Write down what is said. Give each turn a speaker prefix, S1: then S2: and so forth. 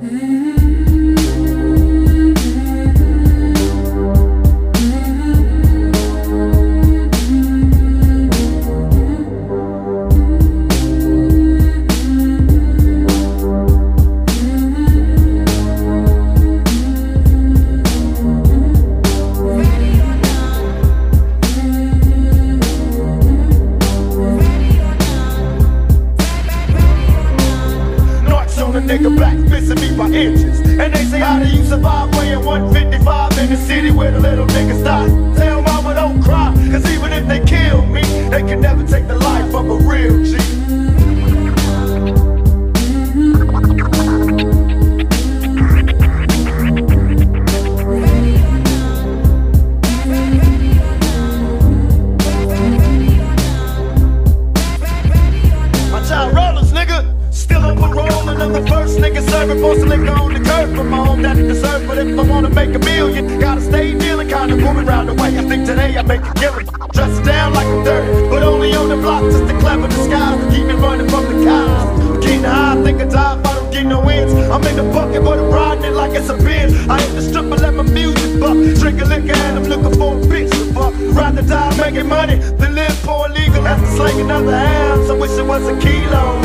S1: Nigga black missing me by inches. And they say, how do you survive weighing 155 in the city where the little niggas die? Tell mama don't cry, cause even if they kill me, they can never take the life of a real G. I'm the first nigga serving for some liquor on the curb from my home that it deserves. But if I wanna make a million, gotta stay dealing, kinda moving round the way. I think today I make a killing, dress down like I'm dirty, but only on the block just to clever disguise to keep me running from the cops. Keen to high, think I die if I don't get no wins. I'm in the bucket, but I'm riding it like it's a bin. I hit the strip and let my music buck, drinking liquor and I'm looking for a bitch to fuck. Rather die making money than live poor legal after slaying another ounce. I wish it was a kilo.